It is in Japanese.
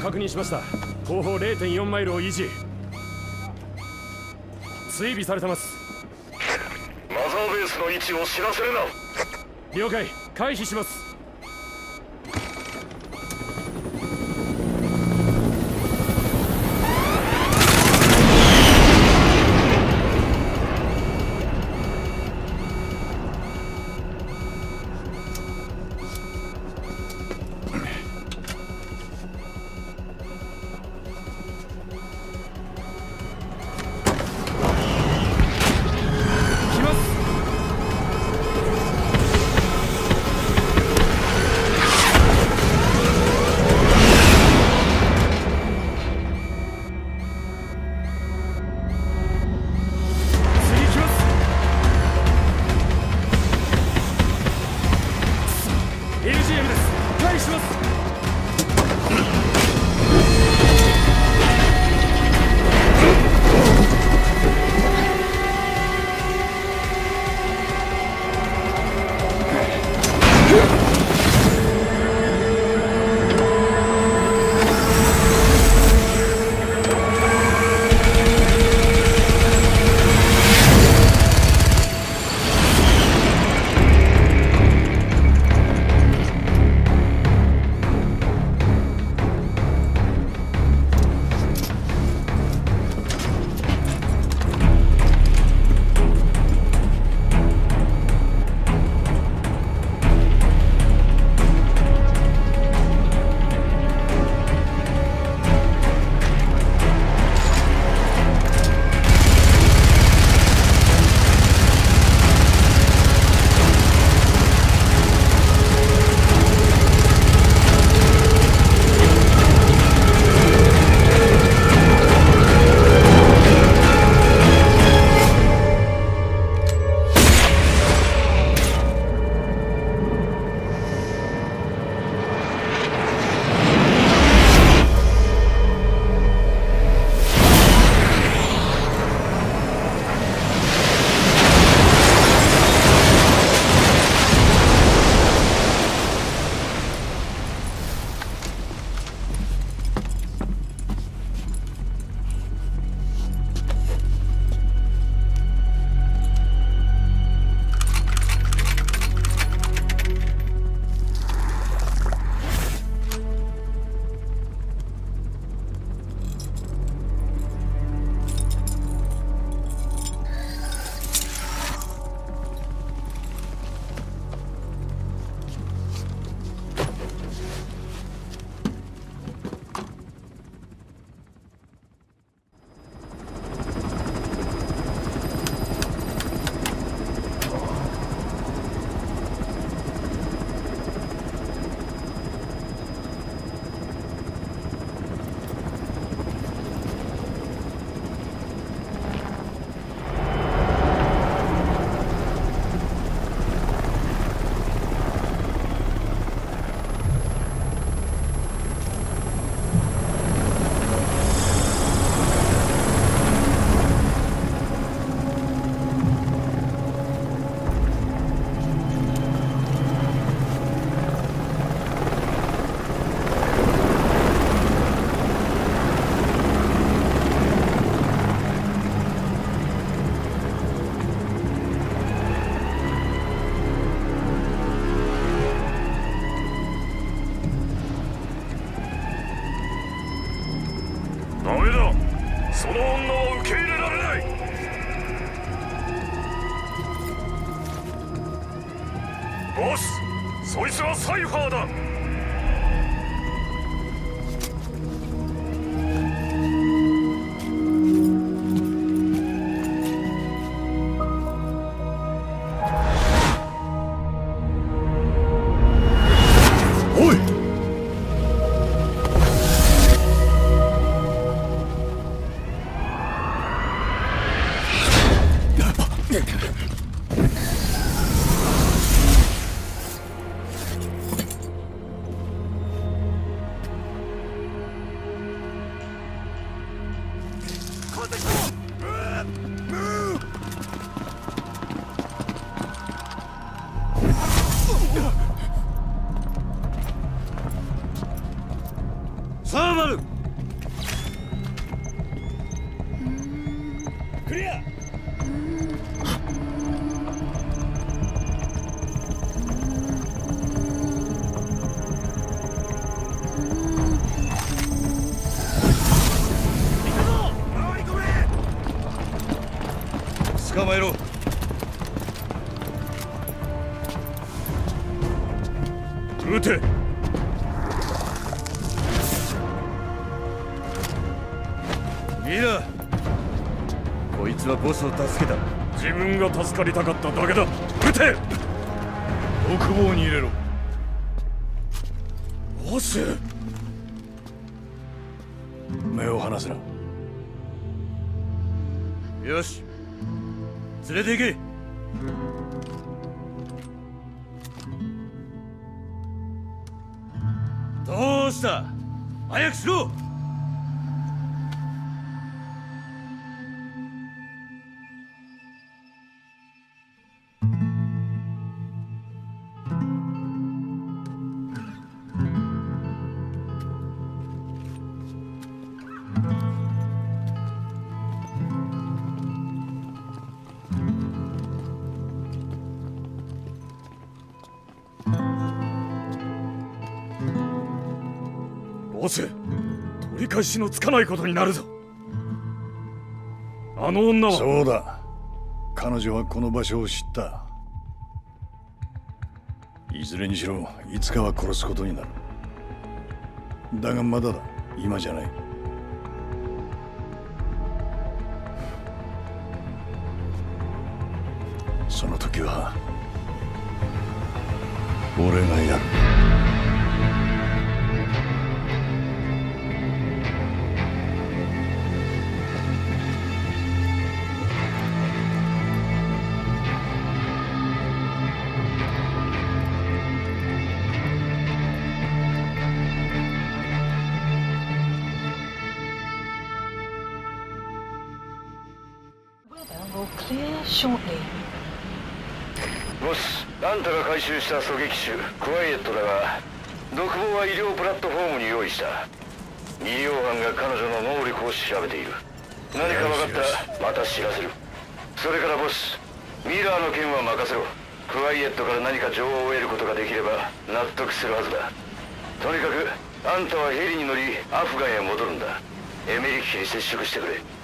確認しました。後方 0.4 マイルを維持。追尾されてます。 マザーベースの位置を知らせるな。 了解。回避します。 ボス、そいつはサイファーだ。 おい。サーバル、 クリア。捕まえろ。 撃て。 ミラこいつはボスを助けた。 自分が助かりたかっただけだ。撃て。 奥房に入れろ。 ボス。 目を離すな。よし、連れて行け。どうした？早くしろ。 ボス、取り返しのつかないことになるぞ。あの女は。 そうだ、彼女はこの場所を知った。いずれにしろいつかは殺すことになる。だがまだだ、今じゃない。その時は俺がやる。 ボス、あんたが回収した狙撃手クワイエットだが、独房は医療プラットフォームに用意した。医療班が彼女の能力を調べている。何か分かったらまた知らせる。それからボス、ミラーの件は任せろ。クワイエットから何か情報を得ることができれば納得するはずだ。とにかくあんたはヘリに乗りアフガンへ戻るんだ。エメリッヒに接触してくれ。